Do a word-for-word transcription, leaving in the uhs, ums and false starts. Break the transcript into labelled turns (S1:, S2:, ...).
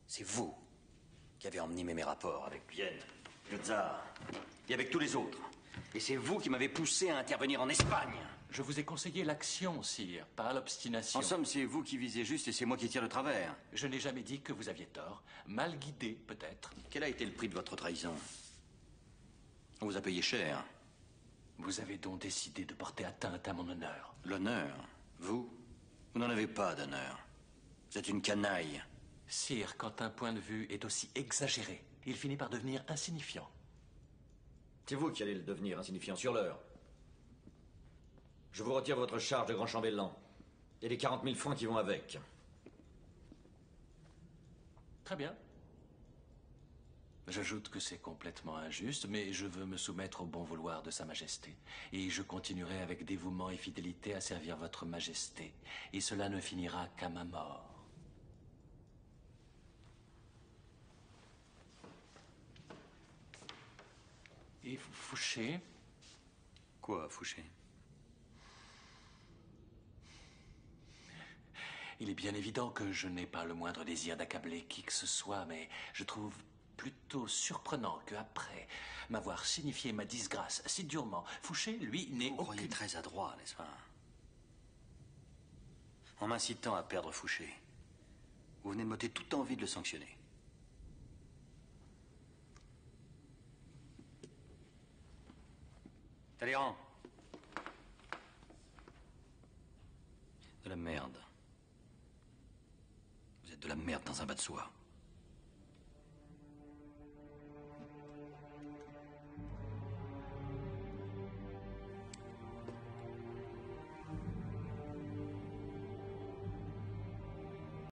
S1: C'est vous qui avez emmené mes rapports avec Vienne, le tsar, et avec tous les autres. Et c'est vous qui m'avez poussé à intervenir en Espagne.
S2: Je vous ai conseillé l'action, sire, pas l'obstination.
S1: En somme, c'est vous qui visez juste et c'est moi qui tire le travers.
S2: Je n'ai jamais dit que vous aviez tort. Mal guidé, peut-être.
S1: Quel a été le prix de votre trahison? On vous a payé cher.
S2: Vous avez donc décidé de porter atteinte à mon honneur.
S1: L'honneur? Vous? Vous n'en avez pas d'honneur. Vous êtes une canaille.
S2: Sire, quand un point de vue est aussi exagéré, il finit par devenir insignifiant.
S3: C'est vous qui allez le devenir insignifiant sur l'heure. Je vous retire votre charge de grand chambellan et les quarante mille francs qui vont avec.
S2: Très bien. J'ajoute que c'est complètement injuste, mais je veux me soumettre au bon vouloir de Sa Majesté. Et je continuerai avec dévouement et fidélité à servir votre Majesté. Et cela ne finira qu'à ma mort. Et Fouché?
S1: Quoi, Fouché?
S2: Il est bien évident que je n'ai pas le moindre désir d'accabler qui que ce soit, mais je trouve plutôt surprenant qu'après m'avoir signifié ma disgrâce si durement, Fouché, lui, n'est aucune...
S1: Vous croyez très adroit, n'est-ce pas? En m'incitant à perdre Fouché, vous venez de m'ôter toute envie de le sanctionner. Talleyrand. De la merde. Vous êtes de la merde dans un bas de soie.